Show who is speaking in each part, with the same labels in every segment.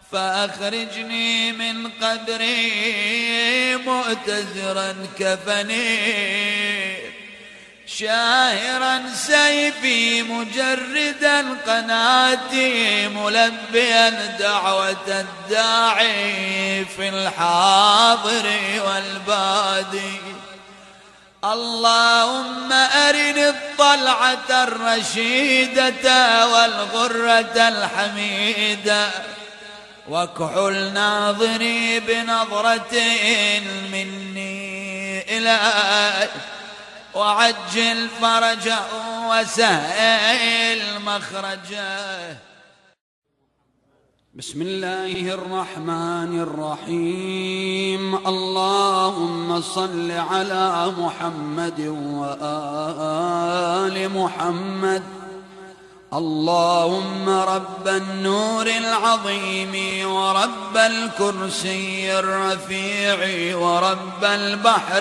Speaker 1: فأخرجني من قبري مؤتزرا كفني، شاهرا سيفي مجردا قناتي، ملبيا دعوة الداعي في الحاضر والبادي. اللهم أرني الطلعة الرشيدة والغرة الحميدة، واكحل ناظري بنظرة مني إليك، وعجل فرجه وسهل مخرجه. بسم الله الرحمن الرحيم. اللهم صل على محمد وآل محمد. اللهم رب النور العظيم ورب الكرسي الرفيع ورب البحر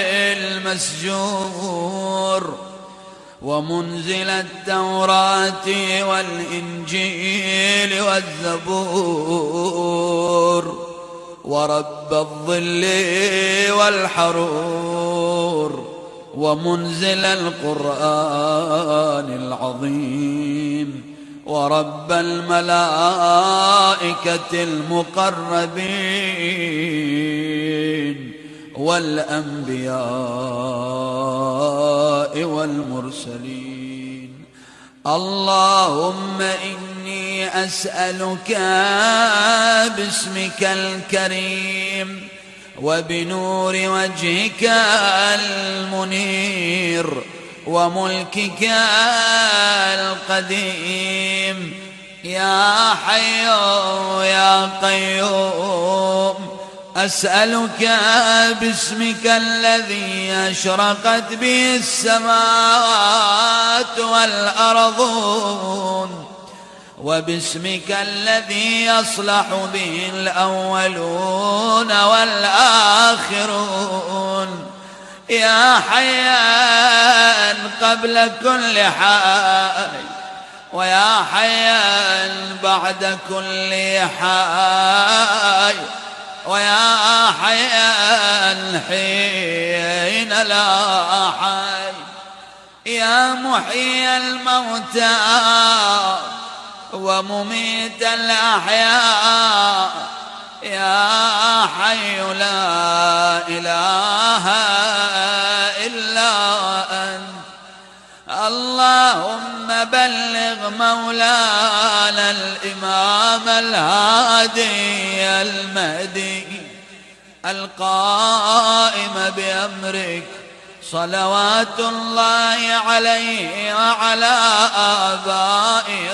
Speaker 1: المسجور ومنزل التوراة والإنجيل والزبور ورب الظل والحرور ومنزل القرآن العظيم ورب الملائكة المقربين والأنبياء والمرسلين. اللهم إني أسألك باسمك الكريم وبنور وجهك المنير وملكك القديم يا حي يا قيوم، أسألك باسمك الذي أشرقت به السماوات والأرضون، وباسمك الذي يصلح به الأولون والآخرون، يا حيان قبل كل حي ويا حيان بعد كل حي ويا حيان حين لا حي، يا محيي الموتى ومميت الأحياء، يا حي لا إله إلا أنت. اللهم بلغ مولانا الإمام الهادي المهدي القائم بأمرك صلوات الله عليه وعلى آبائه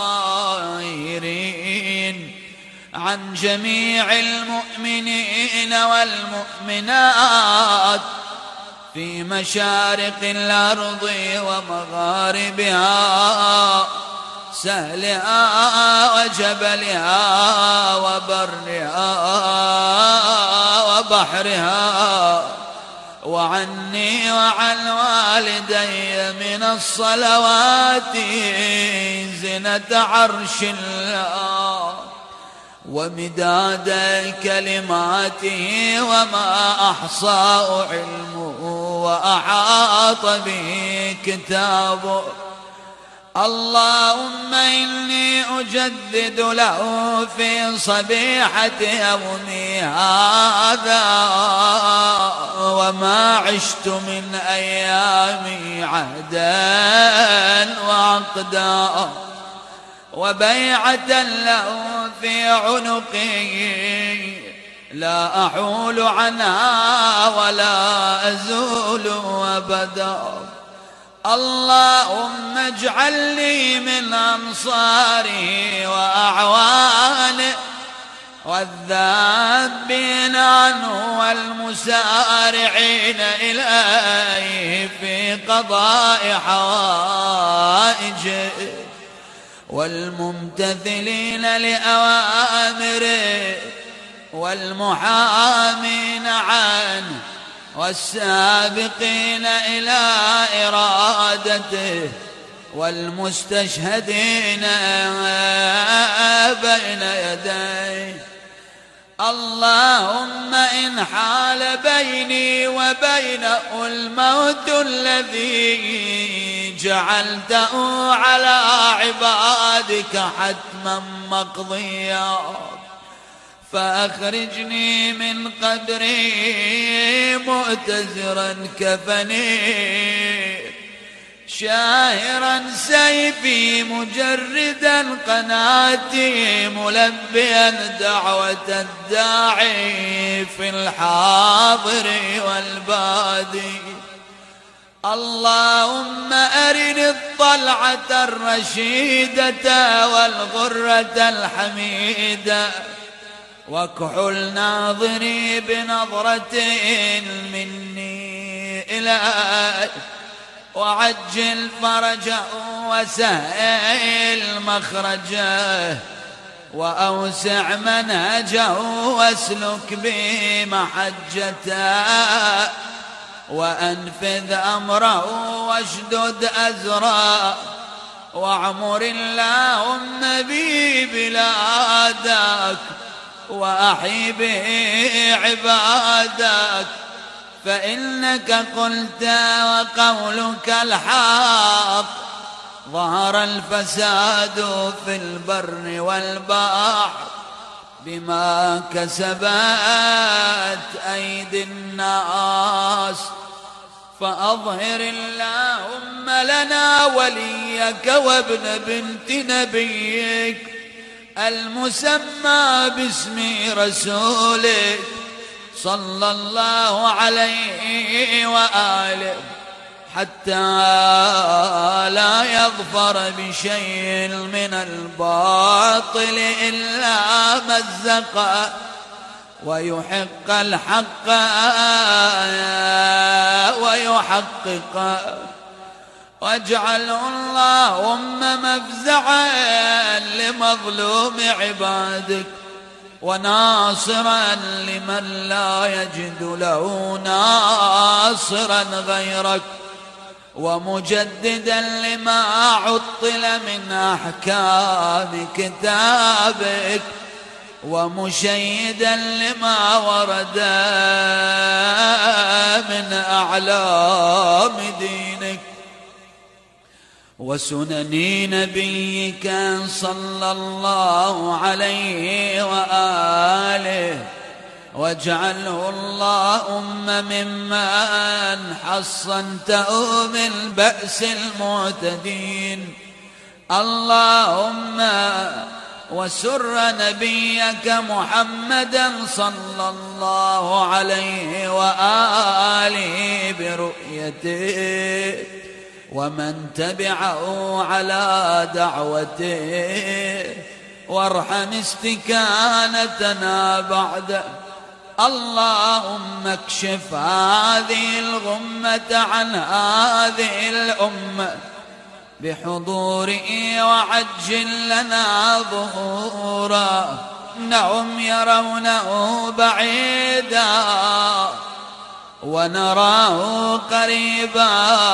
Speaker 1: الطاهرين، عن جميع المؤمنين والمؤمنات في مشارق الأرض ومغاربها، سهلها وجبلها وبرها وبحرها، وعني وعن والدي من الصلوات زنة عرش الله ومداد كلماته وما أحصاه علمه وأحاط به كتابه. اللهم إني أجدد له في صبيحة يومي هذا وما عشت من أيامي عهدا وعقدا وبيعة له في عنقي لا أحول عنها ولا أزول أبدا. اللهم اجعلني من أنصاره وأعوانه والذابين عنه والمسارعين إليه في قضاء حوائجه والممتثلين لأوامره والمحامين عنه والسابقين إلى إرادته والمستشهدين بين يديه. اللهم إن حال بيني وبينه الموت الذي جعلته على عبادك حتما مقضيا فأخرجني من قبري مؤتزرا كفني شاهرا سيفي مجردا قناتي ملبيا دعوة الداعي في الحاضر والبادي. اللهم أرني الطلعة الرشيدة والغرة الحميدة واكحل ناظري بنظرة مني إليك وعجل فرجه وسهل مخرجه وأوسع منهجه واسلك به محجته وأنفذ أمره واشدد أزره واعمر اللهم بي بلادك وأحي به عبادك فإنك قلت وقولك الحق ظهر الفساد في البر والبحر بما كسبت أيدي الناس فأظهر اللهم لنا وليك وابن بنت نبيك المسمى باسم رسولك صلى الله عليه وآله حتى لا يظفر بشيء من الباطل إلا مزقه ويحق الحق ويحققه واجعله اللهم مفزعا لمظلوم عبادك وناصرا لمن لا يجد له ناصرا غيرك ومجددا لما عطل من أحكام كتابك ومشيدا لما ورد من أعلام دينك وسنن نبيك صلى الله عليه وآله واجعله اللهم ممن حصنته من بأس المعتدين. اللهم وسر نبيك محمدا صلى الله عليه وآله برؤيته ومن تبعه على دعوته وارحم استكانتنا بعد. اللهم اكشف هذه الغمة عن هذه الأمة بحضوره وعجل لنا ظهورا إنهم يرونه بعيدا ونراه قريبا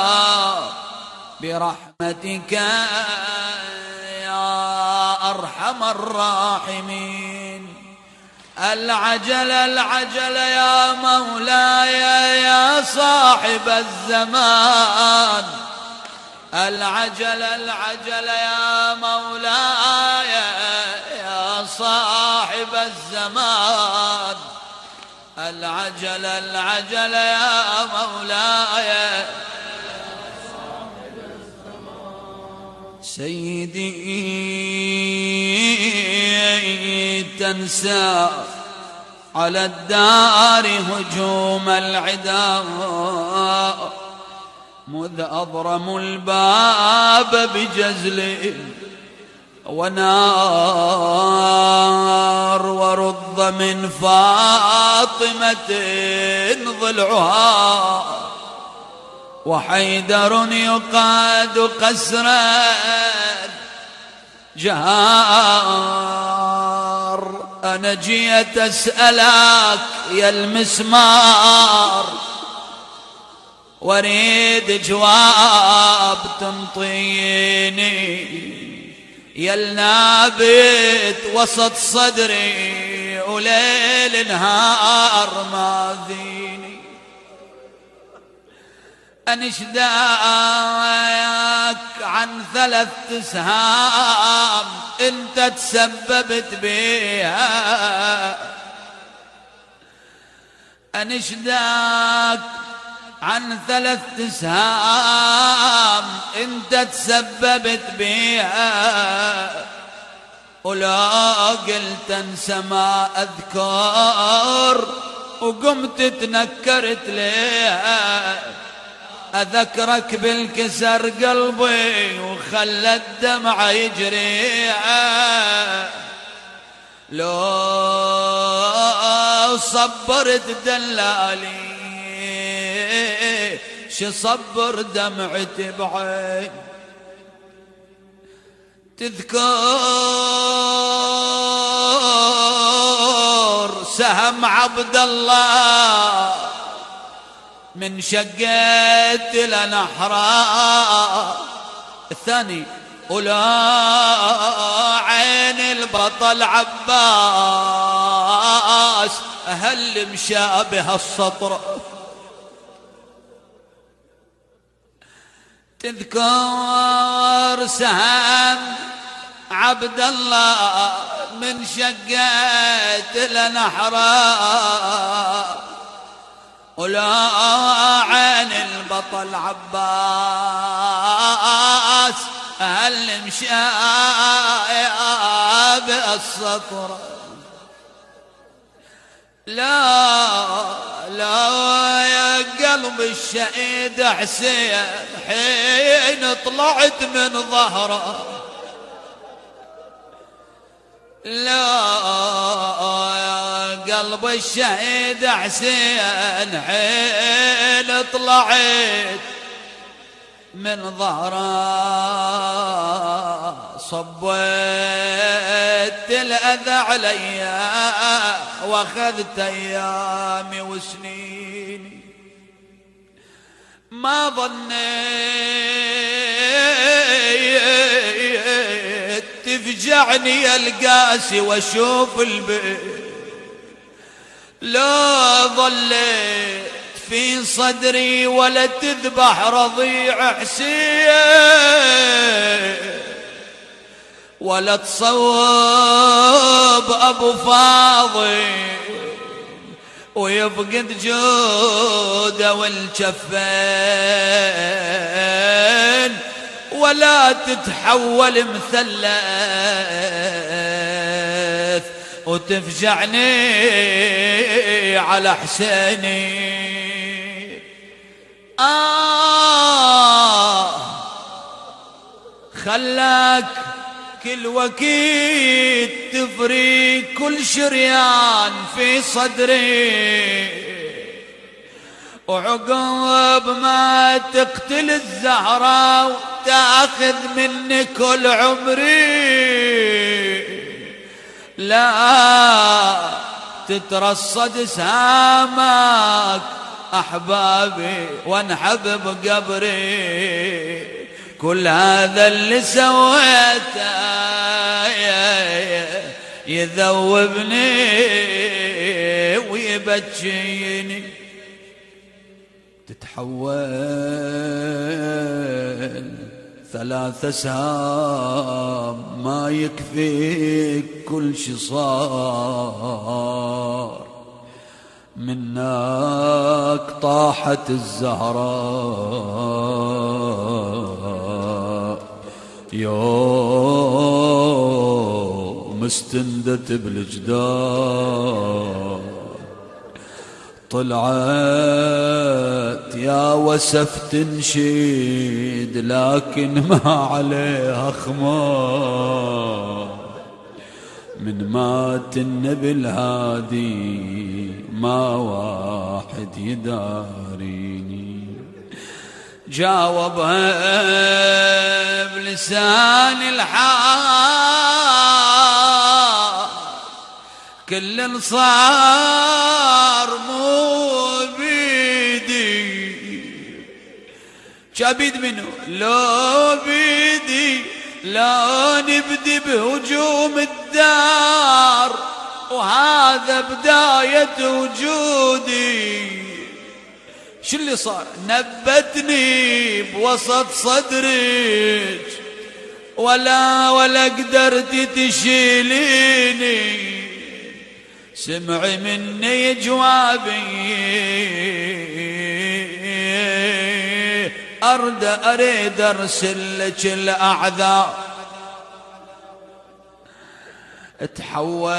Speaker 1: برحمتك يا أرحم الراحمين. العجل العجل يا مولاي يا صاحب الزمان العجل العجل يا مولاي يا صاحب الزمان العجل العجل يا مولاي سيدي تنسى على الدار هجوم العداء مذ أضرموا الباب بجزل ونار ورض من فاطمة ضلعها وحيدر يقاد قسرا جهار. أنا جيت أسألك يا المسمار واريد جواب تنطيني يا النابت وسط صدري وليل نهار ماذيني. أنشداك عن 3 سهام انت تسببت بيها، أنشداك عن 3 سهام انت تسببت بيها، ولا قلت انسى ما اذكر وقمت تنكرت ليه، اذكرك بالكسر قلبي وخلى الدمع يجري، لو صبرت دلالي شي صبر دمعتي بعين. تذكر سهم عبد الله من شقيت لنحرا الثاني، ولا عين البطل عباس هل مشابه السطر. تذكر سهم عبد الله من شقيت لنحرا، ولا عين البطل عباس هل مشابه السطر. لا لا يا قلب الشهيد حسين حين طلعت من ظهره، لا يا قلب الشهيد حسين حين طلعت من ظهره، صبيت الأذى علي واخذت أيامي وسنيني، ما ظنيت تفجعني القاسي واشوف البيت، لا ظليت في صدري ولا تذبح رضيع حسين، ولا تصوب أبو فاضل ويفقد جوده والجفين، ولا تتحول مثلث وتفجعني على حسيني. خلاك كل وقت تفري كل شريان في صدري، وعقب ما تقتل الزهرة وتاخذ مني كل عمري، لا تترصد سامك أحبابي وانحب بقبري، كل هذا اللي سويته يذوبني ويبكيني. تتحول 3 سهام ما يكفيك كل شي صار، منك طاحت الزهراء يوم استندت بالجدار، طلعت يا وسف تنشيد لكن ما عليها خمار، من مات النبي الهادي ما واحد يداريني. جاوبها بلسان الحال كل صار مو بيدي، شابيد منه لو بيدي لا نبدي بهجوم الدار وهذا بداية وجودي. شو اللي صار؟ نبتني بوسط صدرك ولا قدرتي تشيليني، سمعي مني جوابي أريد أرسل لك الأعذار. تحول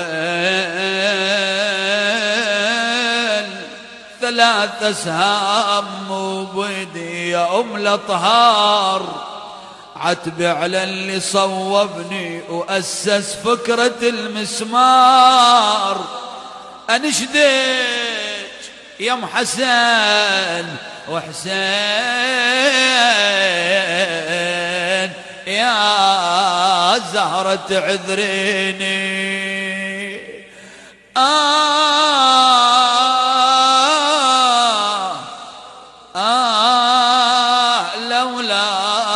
Speaker 1: 3 أسهام مو بيدي يا أم الأطهار، عتب على اللي صوبني وأسس فكرة المسمار. أنشدك يا ام حسن وحسين يا زهرة عذريني، لولا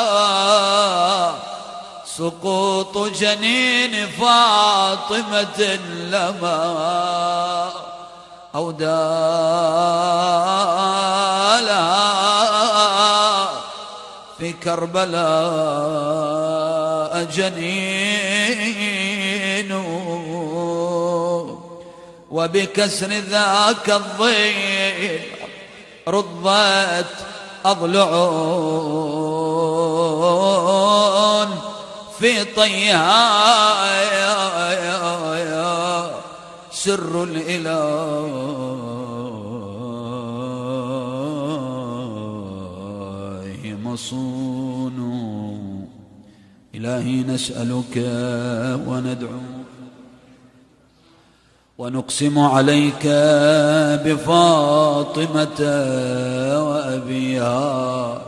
Speaker 1: سقوط جنين فاطمة لما أودى لها في كربلاء جنين، وبكسر ذاك الضيق رضت أضلعون في طيها سر الإله مصون. إلهي نسألك وندعو ونقسم عليك بفاطمة وأبيها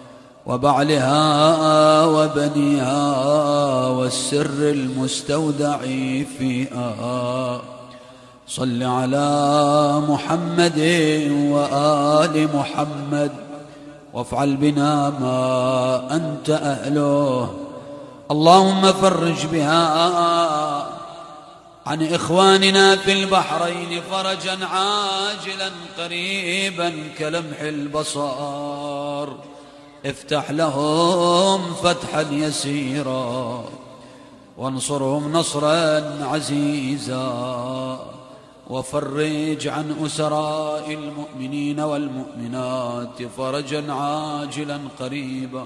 Speaker 1: وبعلها وبنيها والسر المستودع فيها. صل على محمد وآل محمد وافعل بنا ما أنت أهله. اللهم فرج بها عن إخواننا في البحرين فرجا عاجلا قريبا كلمح البصر، افتح لهم فتحا يسيرا وانصرهم نصرا عزيزا، وفرج عن أسراء المؤمنين والمؤمنات فرجا عاجلا قريبا.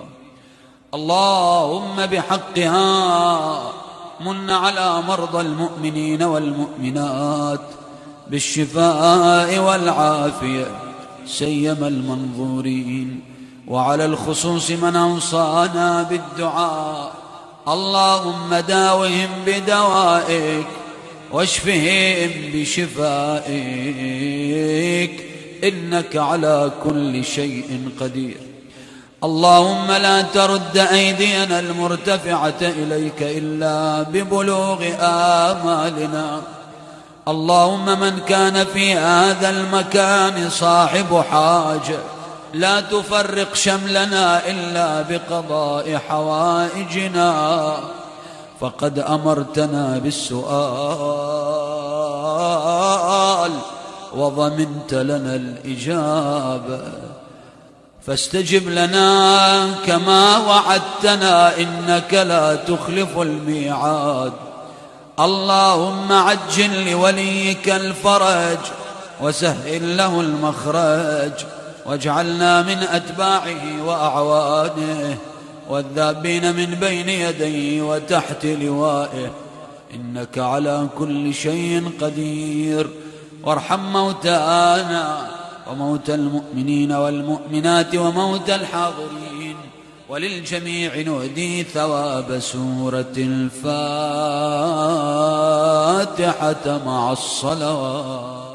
Speaker 1: اللهم بحقها من على مرضى المؤمنين والمؤمنات بالشفاء والعافية سيما المنظورين، وعلى الخصوص من أوصانا بالدعاء. اللهم داوهم بدوائك واشفهم بشفائك إنك على كل شيء قدير. اللهم لا ترد أيدينا المرتفعة إليك إلا ببلوغ آمالنا. اللهم من كان في هذا المكان صاحب حاجة لا تفرق شملنا إلا بقضاء حوائجنا، فقد أمرتنا بالسؤال وضمنت لنا الإجابة، فاستجب لنا كما وعدتنا إنك لا تخلف الميعاد. اللهم عجل لوليك الفرج وسهل له المخرج، واجعلنا من أتباعه وأعوانه والذابين من بين يديه وتحت لوائه، إنك على كل شيء قدير. وارحم موتانا وموتى المؤمنين والمؤمنات وموتى الحاضرين، وللجميع نهدي ثواب سورة الفاتحة مع الصلوات.